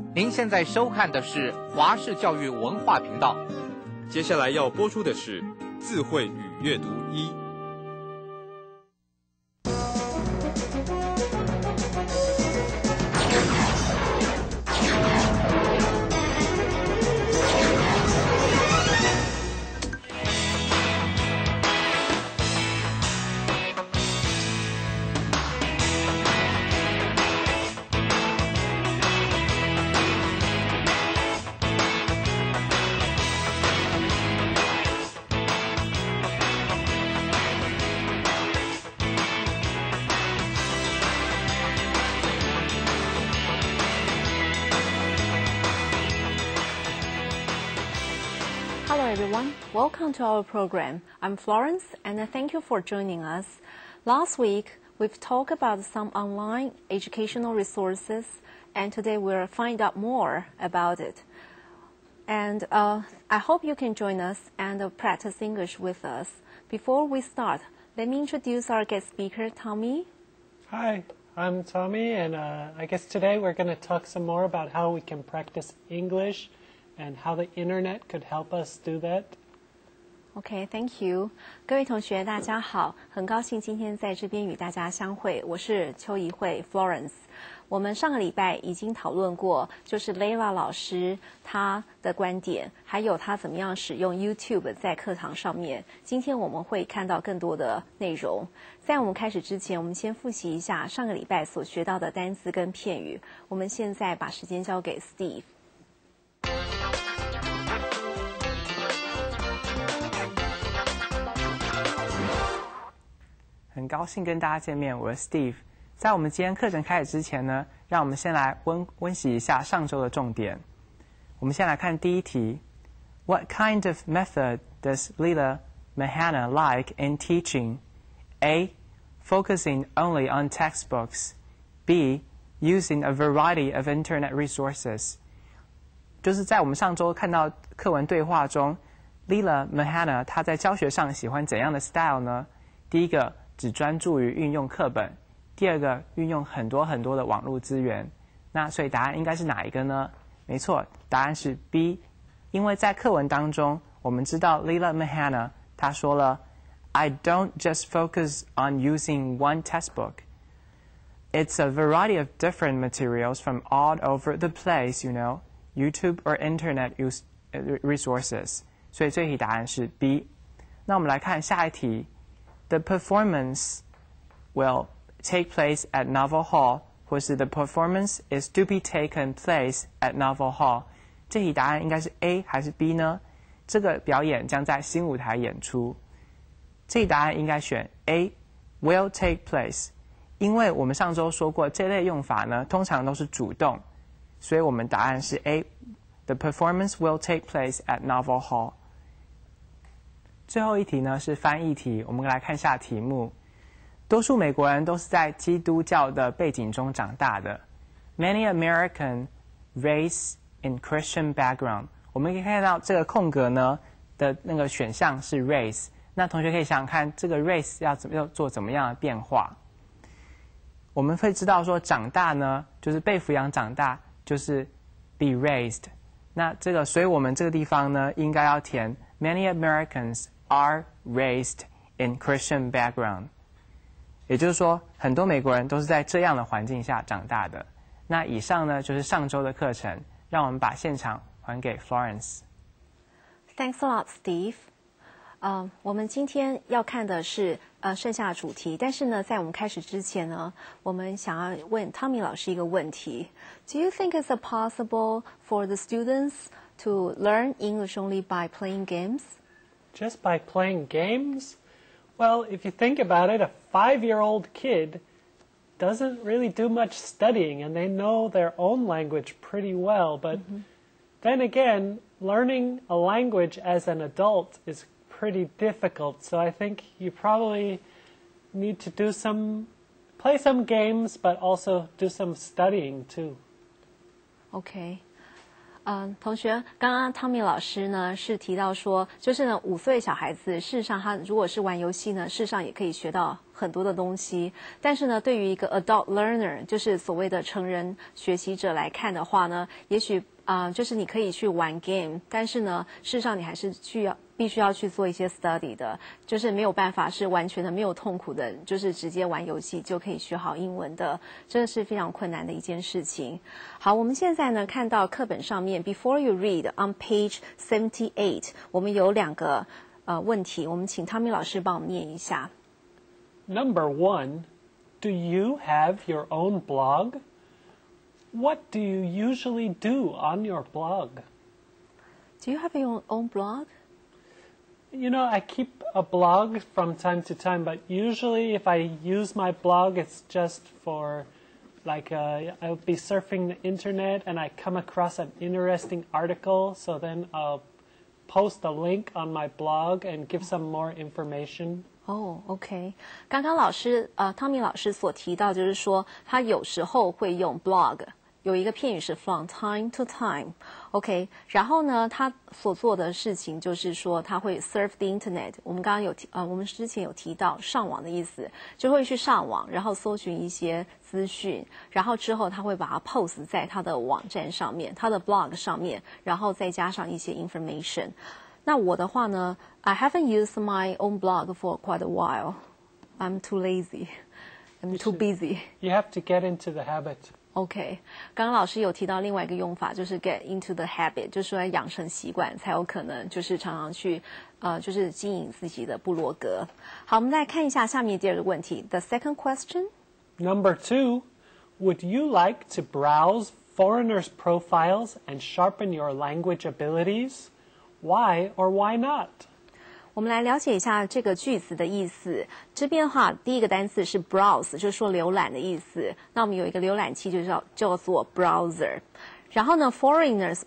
您现在收看的是华视教育文化频道。 接下来要播出的是智慧与阅读一。 Hello everyone, welcome to our program. I'm Florence and thank you for joining us. Last week, we've talked about some online educational resources and today we'll find out more about it. And I hope you can join us and practice English with us. Before we start, let me introduce our guest speaker, Tommy. Hi, I'm Tommy and I guess today we're going to talk some more about how we can practice English and how the internet could help us do that. Okay, thank you. 各位同学，大家好，很高兴今天在这边与大家相会。我是邱怡慧 Florence。我们上个礼拜已经讨论过，就是 Layla 老师她的观点，还有她怎么样使用 YouTube 在课堂上面。今天我们会看到更多的内容。在我们开始之前，我们先复习一下上个礼拜所学到的单词跟片语。我们现在把时间交给 Steve。 很高兴跟大家见面，我是 Steve。在我们今天课程开始之前呢，让我们先来温习一下上周的重点。我们先来看第一题 ：What kind of method does Leela Mahana like in teaching? A. Focusing only on textbooks. B. Using a variety of internet resources. 就是在我们上周看到课文对话中 ，Leela Mahana 她在教学上喜欢怎样的 style 呢？第一个，只专注于运用课本；第二个，运用很多很多的网络资源。那所以答案应该是哪一个呢？没错，答案是 B。因为在课文当中，我们知道 Leela Mahana 她说了 "I don't just focus on using one textbook. It's a variety of different materials from all over the place, you know, YouTube or internet resources." 所以这题答案是 B。那我们来看下一题。The performance will take place at Novel Hall， 或是 The performance is to be taken place at Novel Hall。这题答案应该是 A 还是 B 呢？这个表演将在新舞台演出。这题答案应该选 A will take place， 因为我们上周说过这类用法呢，通常都是主动，所以我们答案是 A。The performance will take place at Novel Hall。最后一题呢是翻译题，我们来看一下题目。多数美国人都是在基督教的背景中长大的。Many Americans raised in Christian background。我们可以看到这个空格呢的那个选项是 raise。那同学可以想想看，这个 raise 要做怎么样的变化？我们会知道说长大呢，就是被抚养长大，就是 be raised。那这个，所以我们这个地方呢，应该要填 Many Americans are raised in Christian background， 也就是说，很多美国人都是在这样的环境下长大的。那以上呢就是上周的课程，让我们把现场还给 Florence。 Thanks a lot, Steve. 我们今天要看的是剩下的主题，但是呢，在我们开始之前呢，我们想要问 Tommy 老师一个问题 ：Do you think it's possible for the students to learn English only by playing games? Just by playing games? Well, if you think about it, a 5-year-old kid doesn't really do much studying and they know their own language pretty well. But then again, learning a language as an adult is pretty difficult. So I think you probably need to play some games, but also do some studying too. OK， 同学，刚刚汤米老师呢是提到说，就是呢5岁小孩子，事实上他如果是玩游戏呢，事实上也可以学到很多的东西。但是呢，对于一个 adult learner， 就是所谓的成人学习者来看的话呢，也许就是你可以去玩 game， 但是呢，事实上你还是必须要去做一些 study 的，就是没有办法是完全的没有痛苦的，就是直接玩游戏就可以学好英文的，这是非常困难的一件事情。好，我们现在呢看到课本上面 Before you read on page 78， 我们有2个问题，我们请汤米老师帮我们念一下。 Number 1, do you have your own blog? What do you usually do on your blog? Do you have your own blog? You know, I keep a blog from time to time, but usually if I use my blog, it's just for, like, I'll be surfing the internet and I come across an interesting article, so then I'll post a link on my blog and give some more information. OK， 刚刚汤米老师所提到就是说，他有时候会用 blog。有一个片语是 from time to time，OK， 然后呢，他所做的事情就是说他会 surf the internet。我们刚刚我们之前有提到上网的意思，就会去上网，然后搜寻一些资讯，然后之后他会把它 post 在他的网站上面，他的 blog 上面，然后再加上一些 information。那我的话呢 ，I haven't used my own blog for quite a while. I'm too lazy. I'm too busy. You have to get into the habit.OK， 刚刚老师有提到另外一个用法，就是 get into the habit， 就是说养成习惯，才有可能就是常常去就是经营自己的部落格。好，我们再看一下下面第2个问题 ，The second question. Number 2, would you like to browse foreigners' profiles and sharpen your language abilities? Why or why not? 我们来了解一下这个句子的意思。这边的话，第一个单词是 browse， 就是说浏览的意思。那我们有一个浏览器，就叫做 browser。然后呢 ，foreigners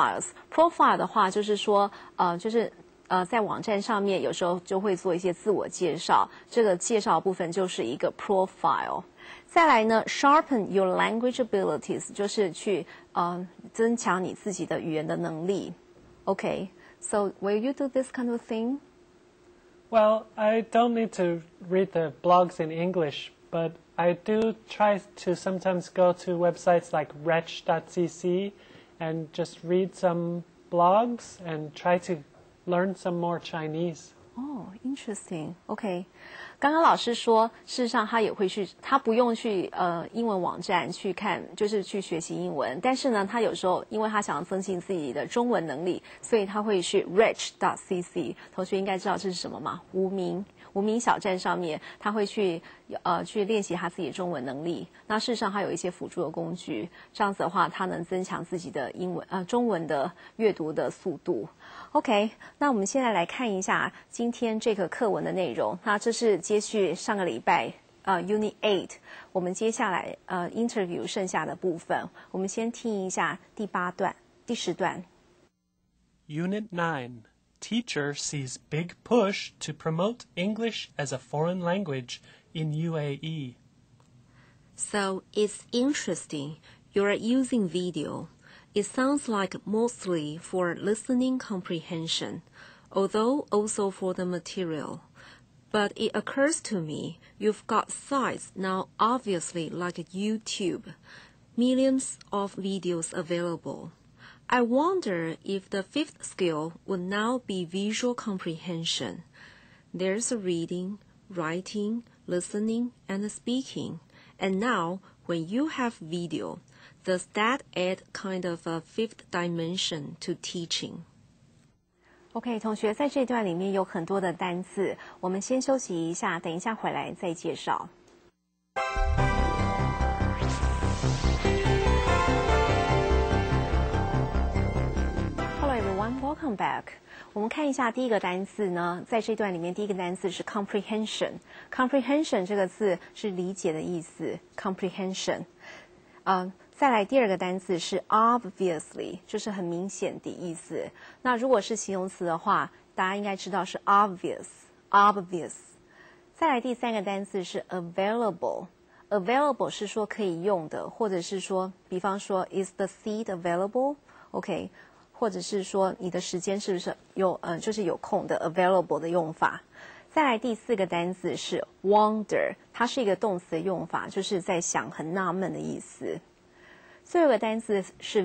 profile 的话，就是说在网站上面有时候就会做一些自我介绍，这个介绍部分就是一个 profile。再来呢 ，sharpen your language abilities， 就是去增强你自己的语言的能力。OK，so will you do this kind of thing?Well, I don't need to read the blogs in English, but I do try to sometimes go to websites like wretch.cc and just read some blogs and try to learn some more Chinese. Interesting. OK， 刚刚老师说，事实上他也会他不用去英文网站去看，就是去学习英文。但是呢，他有时候因为他想要增进自己的中文能力，所以他会去 wretch.cc。同学应该知道这是什么吗？无名小站上面，他会去练习他自己的中文能力。那事实上，他有一些辅助的工具，这样子的话，他能增强自己的中文的阅读的速度。OK， 那我们现在来看一下今天这个课文的内容。那这是接续上个礼拜Unit 8， 我们接下来interview 剩下的部分。我们先听一下第10段。 Unit 9. Teacher sees big push to promote English as a foreign language in UAE. So it's interesting. You're using video. It sounds like mostly for listening comprehension, although also for the material. But it occurs to me you've got sites now obviously like YouTube, millions of videos available. I wonder if the 5th skill would now be visual comprehension. There's reading, writing, listening, and speaking. And now, when you have video, does that add kind of a 5th dimension to teaching? OK， 同学，在这段里面有很多的单字，我们先休息一下，等一下回来再介绍。Hello everyone, welcome back. 我们看一下第一个单字呢，在这段里面第一个单字是 comprehension。comprehension 这个字是理解的意思 ，comprehension。再来第2个单字是 obviously， 就是很明显的意思。那如果是形容词的话，大家应该知道是 obvious。再来第3个单字是 available。available 是说可以用的，或者是说，比方说 is the seat available， OK， 或者是说你的时间是不是有就是有空的 available 的用法。再来第4个单字是 wonder， 它是一个动词的用法，就是在想很纳闷的意思。最后一个单字是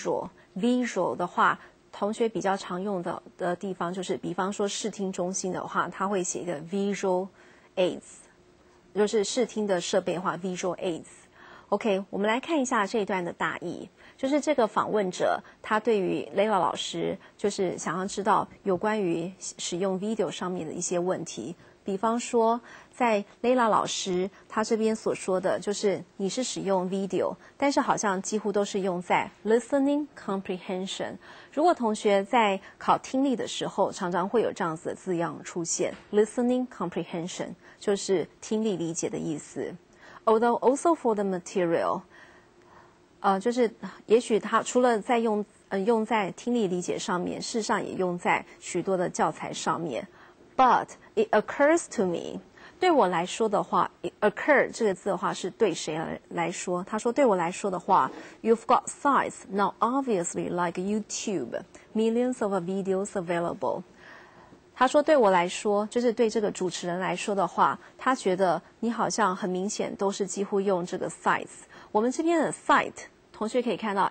visual， 的话，同学比较常用的地方就是，比方说视听中心的话，他会写一个 visual aids， 就是视听的设备的话 visual aids。OK， 我们来看一下这一段的大意，就是这个访问者他对于 Layla 老师就是想要知道有关于使用 video 上面的一些问题，比方说在 Layla 老师他这边所说的就是你是使用 video， 但是好像几乎都是用在 listening comprehension。如果同学在考听力的时候，常常会有这样子的字样出现 listening comprehension， 就是听力理解的意思。Although also for the material， 就是也许它除了在用在听力理解上面，事实上也用在许多的教材上面。But it occurs to me， 对我来说的话 ，occur 这个字的话是对谁来说？他说对我来说的话 ，You've got sites now obviously like YouTube, millions of videos available。他说对我来说，就是对这个主持人来说的话，他觉得你好像很明显都是几乎用这个 sites。我们这边的 site， 同学可以看到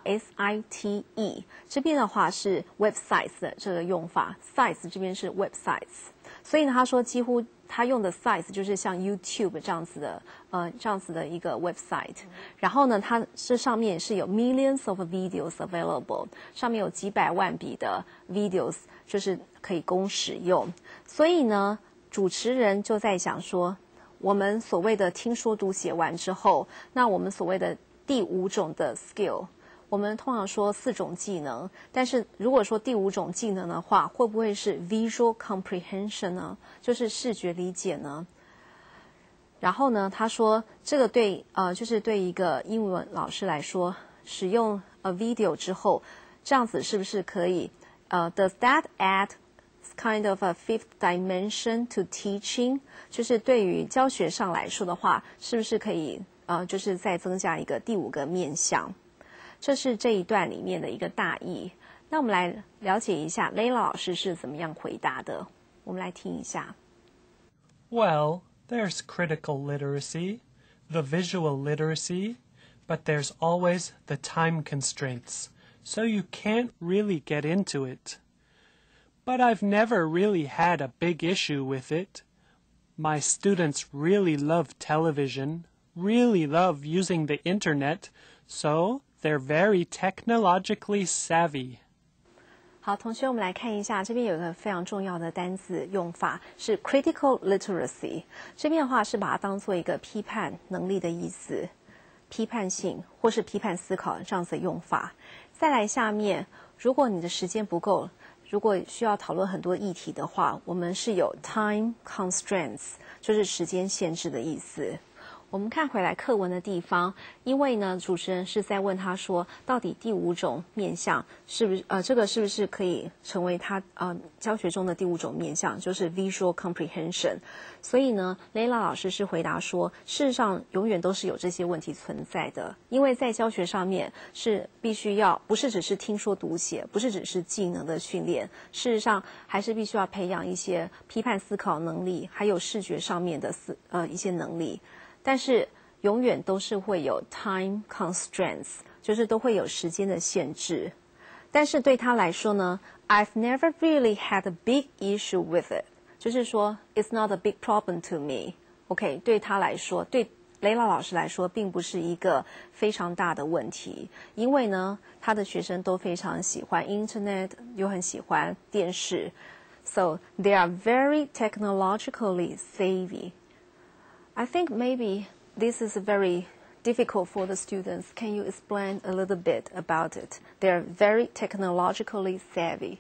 S-I-T-E， 这边的话是 websites 的这个用法 ，sites 这边是 websites。所以呢，他说几乎他用的 sites 就是像 YouTube 这样子的一个 website。然后呢，它这上面是有 millions of videos available， 上面有几百万笔的 videos。就是可以供使用，所以呢，主持人就在想说，我们所谓的听说读写完之后，那我们所谓的第5种的 skill， 我们通常说4种技能，但是如果说第5种技能的话，会不会是 visual comprehension 呢？就是视觉理解呢？然后呢，他说这个就是对一个英文老师来说，使用video 之后，这样子是不是可以does that add kind of a 5th dimension to teaching？ 就是对于教学上来说的话，是不是可以就是再增加一个第5个面向？这是这一段里面的一个大意。那我们来了解一下 Layla 老师是怎么样回答的。我们来听一下。 Well, there's critical literacy, the visual literacy, but there's always the time constraints.So you can't really get into it. But I've never really had a big issue with it. My students really love television, really love using the internet, so they're very technologically savvy. 好，同学，我们来看一下，这边有一个非常重要的单字用法是 critical literacy。这边的话是把它当做一个批判能力的意思，批判性或是批判思考这样子的用法。再来下面，如果你的时间不够，如果需要讨论很多议题的话，我们是有 time constraints， 就是时间限制的意思。我们看回来课文的地方，因为呢，主持人是在问他说，到底第5种面向是不是这个是不是可以成为他教学中的第5种面向，就是 visual comprehension。所以呢 ，Layla 老师是回答说，事实上永远都是有这些问题存在的，因为在教学上面是必须要不是只是听说读写，不是只是技能的训练，事实上还是必须要培养一些批判思考能力，还有视觉上面的一些能力。但是永远都是会有 time constraints， 就是都会有时间的限制。但是对他来说呢 ，I've never really had a big issue with it， 就是说 it's not a big problem to me。OK， 对他来说，对Layla老师来说，并不是一个非常大的问题，因为呢，他的学生都非常喜欢 Internet， 又很喜欢电视 ，so they are very technologically savvy。I think maybe this is very difficult for the students. Can you explain a little bit about it? They're very technologically savvy.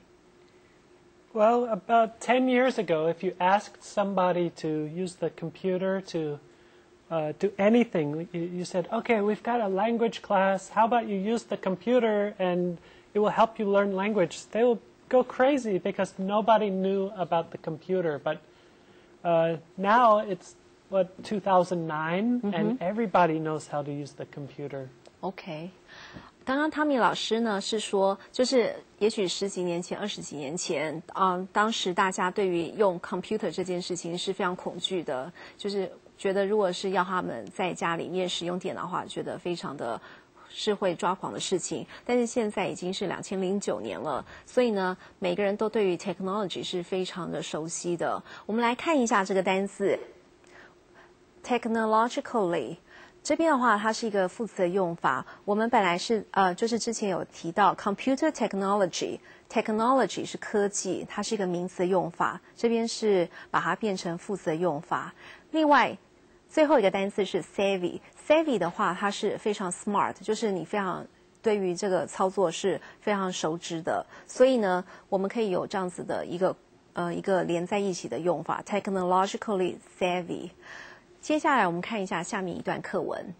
Well, about 10 years ago, if you asked somebody to use the computer to do anything, you said, okay, we've got a language class. How about you use the computer and it will help you learn language? They will go crazy because nobody knew about the computer. But now it's 2009, and everybody knows how to use the computer. OK， 刚刚汤米老师呢是说，就是也许10几年前、20几年前，当时大家对于用 computer 这件事情是非常恐惧的，就是觉得如果是要他们在家里面使用电脑的话，觉得非常的是会抓狂的事情。但是现在已经是2009年了，所以呢，每个人都对于 technology 是非常的熟悉的。我们来看一下这个单字 technologically。这边的话，它是一个副词的用法。我们本来是就是之前有提到 computer technology 是科技，它是一个名词的用法。这边是把它变成副词的用法。另外，最后一个单词是 savvy 的话，它是非常 smart， 就是你非常对于这个操作是非常熟知的。所以呢，我们可以有这样子的一个连在一起的用法 ，technologically savvy。接下来我们看一下下面一段课文。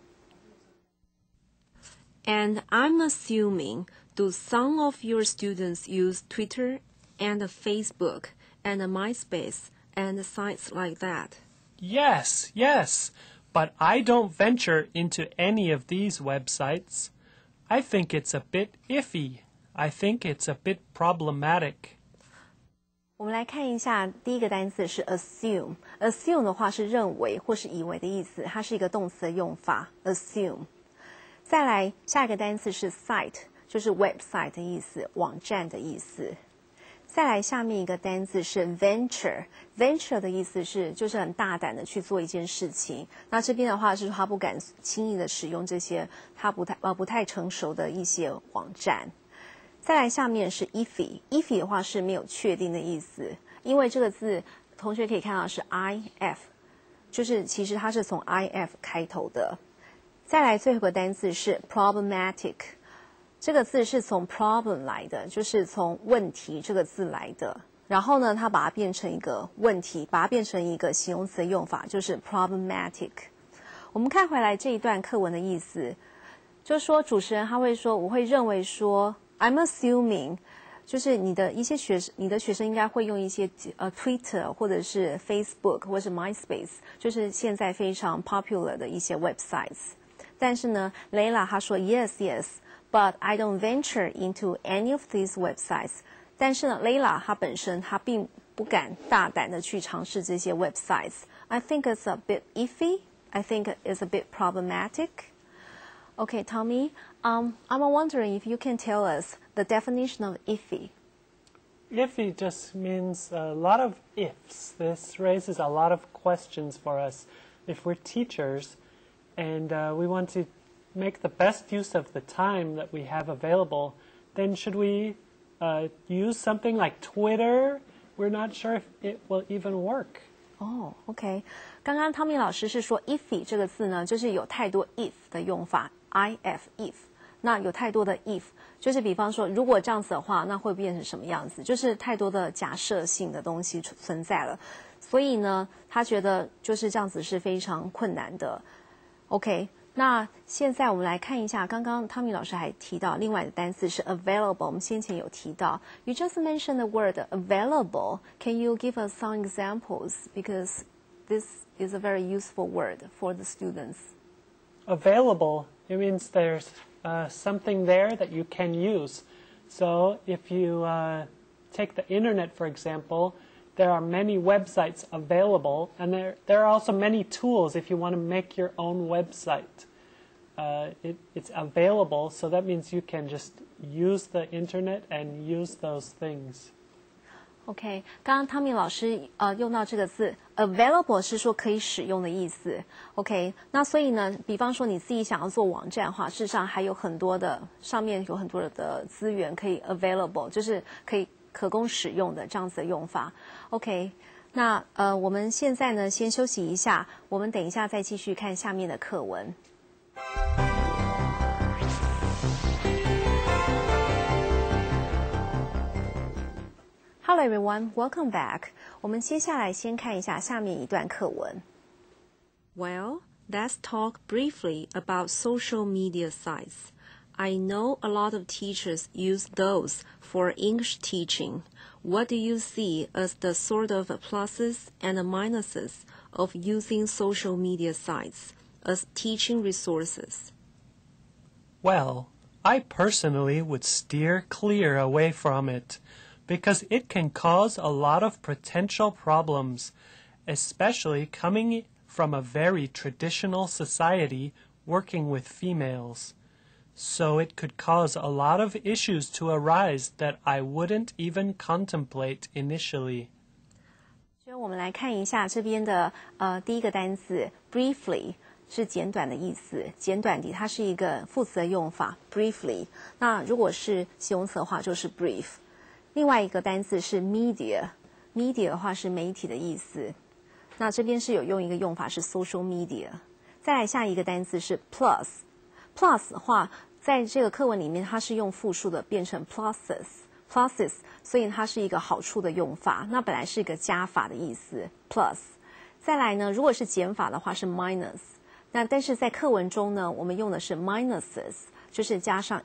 And I'm assuming do some of your students use Twitter and Facebook and MySpace and sites like that? Yes, but I don't venture into any of these websites. I think it's a bit iffy. I think it's a bit problematic. 我们来看一下第一个单词是 assume 的话是认为或是以为的意思，它是一个动词的用法 assume。再来下一个单词是 site， 就是 website 的意思，网站的意思。再来下面一个单字是 venture 的意思是就是很大胆的去做一件事情。那这边的话是说他不敢轻易的使用这些他不太成熟的一些网站。再来下面是 iffy 的话是没有确定的意思，因为这个字同学可以看到是 if， 就是其实它是从 if 开头的。再来最后一个单字是 problematic， 这个字是从 problem 来的，就是从问题这个字来的。然后呢，它把它变成一个问题，把它变成一个形容词的用法，就是 problematic。我们看回来这一段课文的意思，就是说主持人他会说，我会认为说 I'm assuming， 就是你的学生应该会用一些Twitter 或者是 Facebook 或者是 MySpace， 就是现在非常 popular 的一些 websites。但是呢 ，Layla 她说 Yes，but I don't venture into any of these websites。但是呢 ，Layla 她本身她并不敢大胆的去尝试这些 websites。I think it's a bit iffy. I think it's a bit problematic. Okay, Tommy, I'm wondering if you can tell us the definition of iffy. Iffy just means a lot of ifs. This raises a lot of questions for us. If we're teachers and we want to make the best use of the time that we have available, then should we use something like Twitter? We're not sure if it will even work. OK， 刚刚汤米老师是说 iffy 这个字呢，就是有太多 if 的用法 if， 那有太多的 if， 就是比方说如果这样子的话，那会变成什么样子？就是太多的假设性的东西存在了，所以呢，他觉得就是这样子是非常困难的。OK， 那现在我们来看一下，刚刚汤米老师还提到另外的单词是 available， 我们先前有提到。You just mentioned the word available. Can you give us some examples? Because this is a very useful word for the students. Available, it means there's something there that you can use. So if you take the internet, for example, there are many websites available, and there are also many tools if you want to make your own website. It's available, so that means you can just use the internet and use those things. OK， 刚刚汤米老师用到这个字 available 是说可以使用的意思。OK， 那所以呢，比方说你自己想要做网站的话，事实上还有很多的上面有很多的资源可以 available， 就是可供使用的这样子的用法。OK， 那我们现在呢先休息一下，我们等一下再继续看下面的课文。Hello everyone, welcome back. 我们接下来先看一下下面一段课文。 Well, let's talk briefly about social media sites. I know a lot of teachers use those for English teaching. What do you see as the sort of pluses and minuses of using social media sites as teaching resources? Well, I personally would steer clear away from it because it can cause a lot of potential problems, especially coming from a very traditional society working with females. So it could cause a lot of issues to arise that I wouldn't even contemplate initially. 所以我们来看一下这边的第一个单字 briefly 是简短的意思，简短的它是一个副词的用法 briefly。那如果是形容词的话就是 brief。另外一个单字是 media 的话是媒体的意思。那这边是有用一个用法是 social media。再来下一个单字是 plus 的话，在这个课文里面它是用复数的变成 pluses， 所以它是一个好处的用法。那本来是一个加法的意思 plus。再来呢，如果是减法的话是 minus。那但是在课文中呢，我们用的是 minuses， 就是加上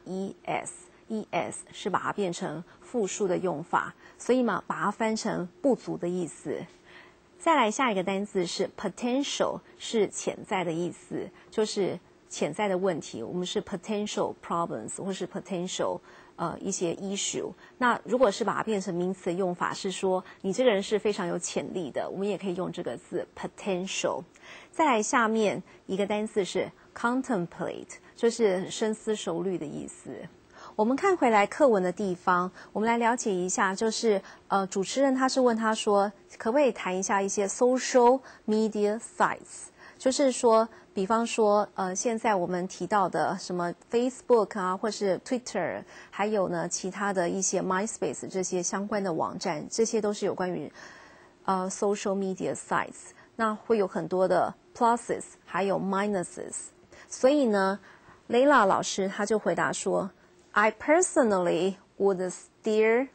es 是把它变成复数的用法，所以嘛，把它翻成不足的意思。再来下一个单字是 potential， 是潜在的意思，就是潜在的问题，我们是 potential problems 或是 potential一些 issue。那如果是把它变成名词的用法，是说你这个人是非常有潜力的，我们也可以用这个字 potential。再来下面一个单字是 contemplate， 就是深思熟虑的意思。我们看回来课文的地方，我们来了解一下，就是主持人他是问他说，可不可以谈一下一些 social media sites， 就是说，比方说现在我们提到的什么 Facebook 啊，或是 Twitter， 还有呢其他的一些 MySpace 这些相关的网站，这些都是有关于social media sites。那会有很多的 pluses， 还有 minuses。所以呢 ，Layla 老师他就回答说 ，I personally would steer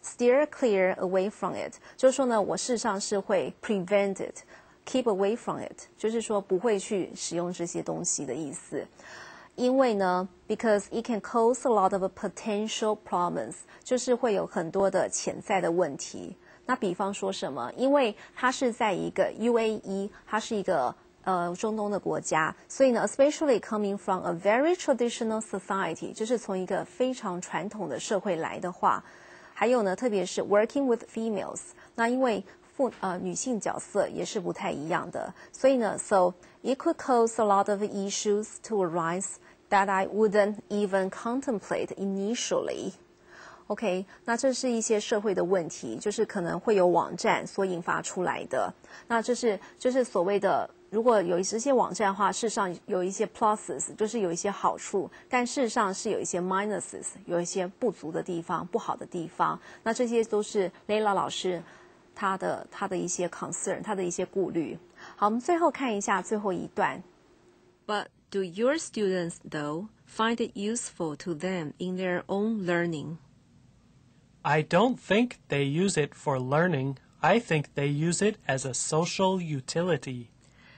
clear away from it。就是说呢，我事实上是会 prevent it。keep away from it， 就是说不会去使用这些东西的意思。因为呢 ，because it can cause a lot of potential problems， 就是会有很多的潜在的问题。那比方说什么？因为它是在一个 UAE， 它是一个中东的国家，所以呢 ，especially coming from a very traditional society， 就是从一个非常传统的社会来的话，还有呢，特别是 working with females， 那因为女性角色也是不太一样的，所以呢 ，so it could cause a lot of issues to arise that I wouldn't even contemplate initially。OK， 那这是一些社会的问题，就是可能会有网站所引发出来的。那就是所谓的，如果有这些网站的话，事实上有一些 pluses， 就是有一些好处，但事实上是有一些 minuses， 有一些不足的地方、不好的地方。那这些都是 Layla 老师他的一些 concern， 他的一些顾虑。好，我们最后看一下最后一段。 But do your students, though, find it useful to them in their own learning? I don't think they use it for learning. I think they use it as a social utility.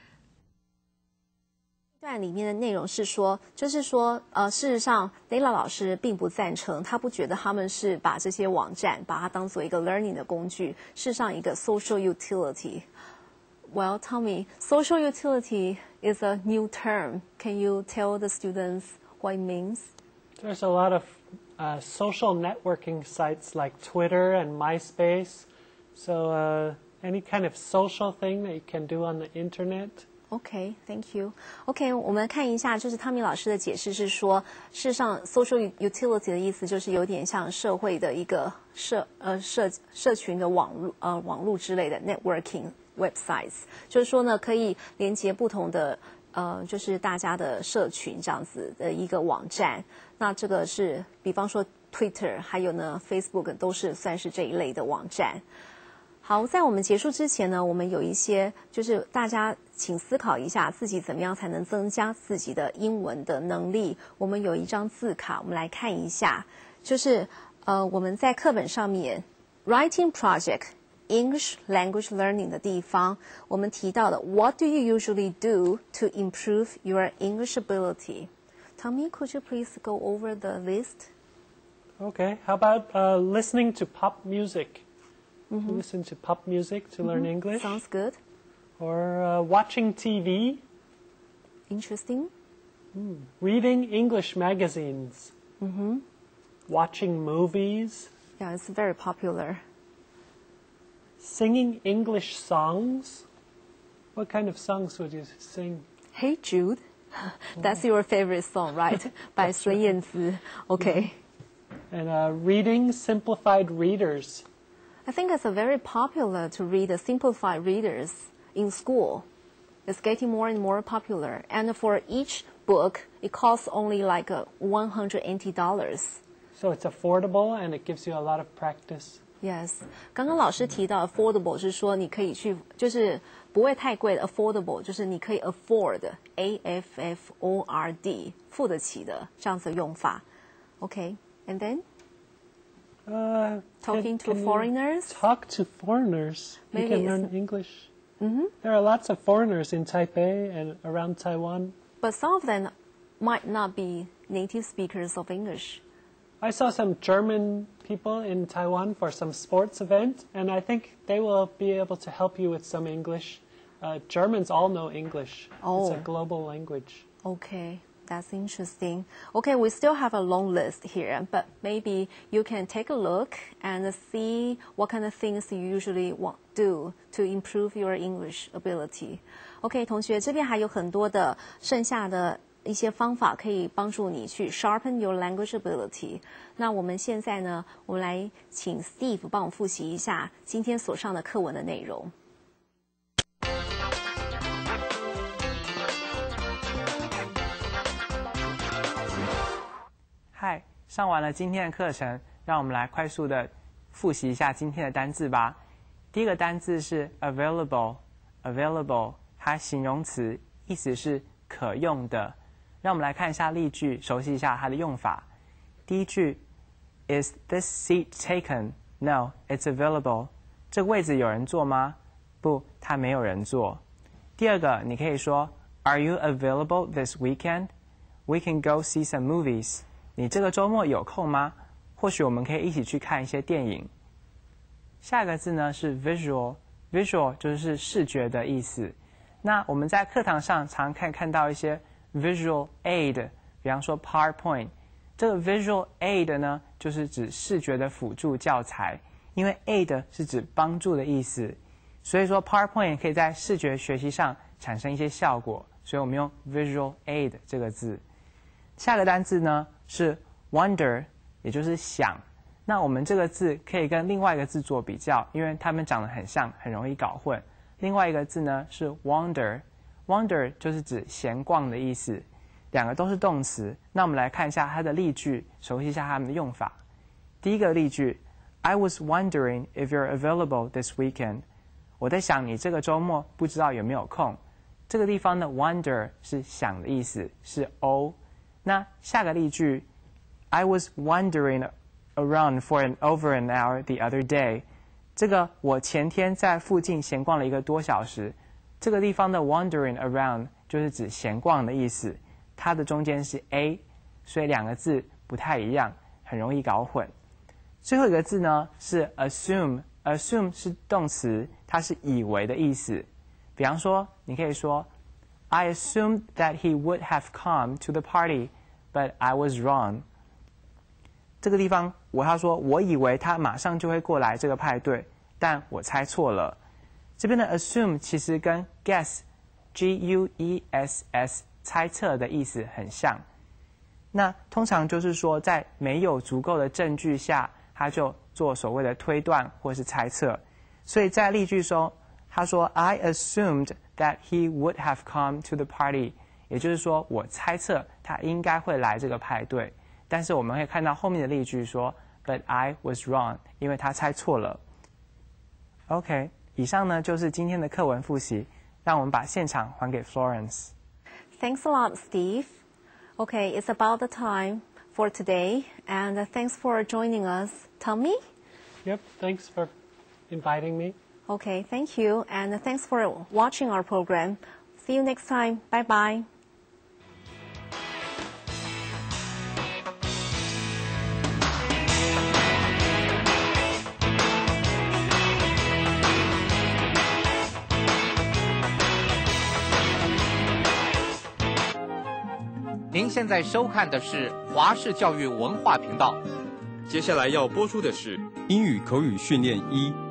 这段里面的内容是说，就是说，事实上 ，Layla 老师并不赞成，他不觉得他们是把这些网站把它当做一个 learning 的工具，事实上一个 social utility。Well, tell me, social utility is a new term. Can you tell the students what it means? There's a lot of social networking sites like Twitter and MySpace. So any kind of social thing that you can do on the internet.OK, thank you. OK, 我们看一下，就是汤米老师的解释是说，事实上 social utility 的意思就是有点像社会的一个社群的网络之类的 networking websites， 就是说呢，可以连接不同的就是大家的社群这样子的一个网站。那这个是比方说 Twitter， 还有呢 Facebook 都是算是这一类的网站。好，在我们结束之前呢，我们有一些就是大家请思考一下自己怎么样才能增加自己的英文的能力。我们有一张字卡，我们来看一下，就是我们在课本上面 Writing Project English Language Learning 的地方，我们提到的 What do you usually do to improve your English ability? Tommy, could you please go over the list? Okay, how about listening to pop music?Listen to pop music to learn English. Sounds good. or watching TV, Interesting. reading English magazines, watching movies, Yeah, it's very popular. singing English songs. What kind of songs would you sing? Hey Jude, that's your favorite song, right? By 孙燕姿. Okay. And reading simplified readers. I think it's very popular to read the simplified readers in school. It's getting more and more popular. And for each book, it costs only like $180. So it's affordable and it gives you a lot of practice. Yes， 刚刚老师提到 affordable 是说你可以去，就是不会太贵的 affordable， 就是你可以 afford A-F-F-O-R-D 付得起的这样子的用法。Okay, and then talking to can you foreigners. Talk to foreigners. Maybe you can learn it's- English. There are lots of foreigners in Taipei and around Taiwan. But some of them might not be native speakers of English. I saw some German people in Taiwan for some sports event, and I think they will be able to help you with some English. Germans all know English. Oh. It's a global language. Okay, that's interesting. Okay, we still have a long list here, but maybe you can take a look and see what kind of things you usually want do to improve your English ability. OK， 同学，这边还有很多的剩下的一些方法可以帮助你去 sharpen your language ability。那我们现在呢，我们来请 Steve 帮我复习一下今天所上的课文的内容。 嗨，上完了今天的课程，让我们来快速的复习一下今天的单字吧。第一个单字是 available，available 它形容词，意思是可用的。让我们来看一下例句，熟悉一下它的用法。第一句 ，Is this seat taken? No, it's available. 这个位置有人坐吗？不，它没有人坐。第二个，你可以说 Are you available this weekend? We can go see some movies. 你这个周末有空吗？或许我们可以一起去看一些电影。下一个字呢是 visual，visual 就是视觉的意思。那我们在课堂上常看到一些 visual aid， 比方说 PowerPoint。这个 visual aid 呢，就是指视觉的辅助教材，因为 aid 是指帮助的意思，所以说 PowerPoint 可以在视觉学习上产生一些效果，所以我们用 visual aid 这个字。下个单字呢是 wonder， 也就是想。那我们这个字可以跟另外一个字做比较，因为它们长得很像，很容易搞混。另外一个字呢是 wander，wander 就是指闲逛的意思，两个都是动词。那我们来看一下它的例句，熟悉一下它们的用法。第一个例句 I was wondering if you're available this weekend。 我在想你这个周末不知道有没有空。这个地方的 wonder 是想的意思，是 O。那下个例句 I was wandering around for over an hour the other day。 这个我前天在附近闲逛了1个多小时。这个地方的 wandering around 就是指闲逛的意思，它的中间是 A， 所以两个字不太一样，很容易搞混。最后一个字呢是 assume，assume 是动词，它是以为的意思。比方说你可以说I assumed that he would have come to the party, but I was wrong. 这个地方他说我以为他马上就会过来这个派对，但我猜错了。这边的 assume 其实跟 guess, G-U-E-S-S 猜测的意思很像。那通常就是说在没有足够的证据下，他就做所谓的推断或是猜测。所以在例句中他说 I assumed that he would have come to the party， 也就是说我猜测他应该会来这个派对。但是我们会看到后面的例句说 But I was wrong， 因为他猜错了。OK， 以上呢就是今天的课文复习，让我们把现场还给 Florence。 Thanks a lot, Steve. Okay, it's about the time for today, and thanks for joining us. Tommy? Yep, thanks for inviting me. Okay, thank you, and thanks for watching our program. See you next time. Bye-bye. 您现在收看的是华视教育文化频道。 接下来要播出的是英语口语训练1。